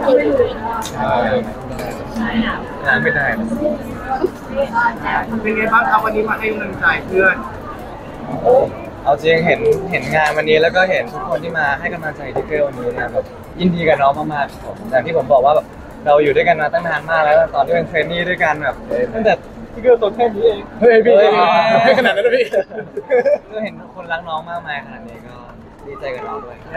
งานไม่ได้เป็นไงบ้างครับวันนี้มาให้กำลังใจเพื่อนเอาจริงเห็นงานวันนี้แล้วก็เห็นทุกคนที่มาให้กำลังใจที่เกลวันนี้นะแบบยินดีกับน้องมากๆผมอย่างที่ผมบอกว่าแบบเราอยู่ด้วยกันมาตั้งนานมากแล้วตอนที่เป็นเทรนนี่ด้วยกันแบบตั้งแต่ที่เกลตัวแค่นี้เองเฮ้ยพี่ไม่ขนาดนั้นนะพี่ก็เห็นคนรักน้องมากมายขนาดนี้ก็ดีใจกับน้องด้วย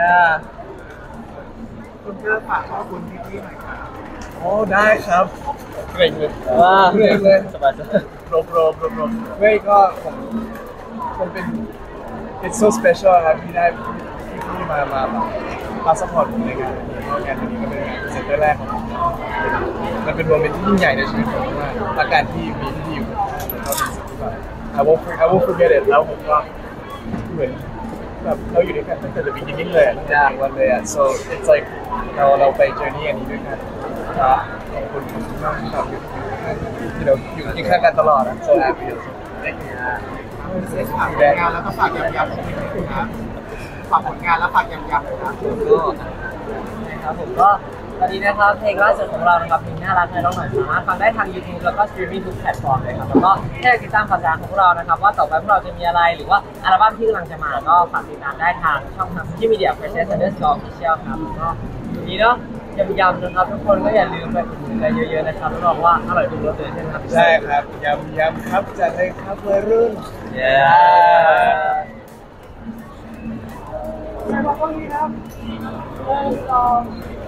คุณเพื่อฝากขอบคุณพี่ๆหน่อยครับโอ้ได้ครับเกรงเลยเกรงเลยสบายโรบเฮ้ยก็ผมเป็น it's so special ครับที่ได้ที่มาซัพพอร์ตผมในงานวันนี้ก็เป็นงานเสร็จแรกของผมมันเป็นโมเมนต์ที่ยิ่งใหญ่ในชีวิตผมมากและการที่มีที่อยู่ก็เป็นสิ่งที่แบบ I won't forget it แล้วผมก็เหมือนแบบเราอยู่ด้วยกันตั้งแต่ the beginning เลยตั้งแต่วันเลยso it's like เราไป journey อันนี้ด้วยกันขอบคุณมากครับที่เราอยู่ที่ข้างกันตลอดนะ so happy เซ็ตฝากผลงานแล้วก็ฝากย้ำๆนะครับฝากผลงานแล้วฝากย้ำๆนะครับนะครับผมก็ตอนนี้นะครับเพลงล่าสุดของเรานะครับเพลงน่ารักในร้องหน่อยสามารถฟังได้ทาง YouTube แล้วก็สตรีมมิ่งทุกแพลตฟอร์มเลยครับแล้วก็ถ้าอยากติดตามข่าวสารของเรานะครับว่าต่อไปพวกเราจะมีอะไรหรือว่าอัลบั้มที่กำลังจะมาก็ฝากติดตามได้ทางช่องทางที่มีเดีย Fresh_Official ครับก็วันนี้เนาะยำๆนะครับทุกคนก็อย่าลืมไปอุดหนุนกันเยอะๆนะครับรับรองว่าอร่อยทุกรสเลยใช่ไหมครับใช่ครับยำครับจัดเลยครับวัยรุ่นใช่ครับ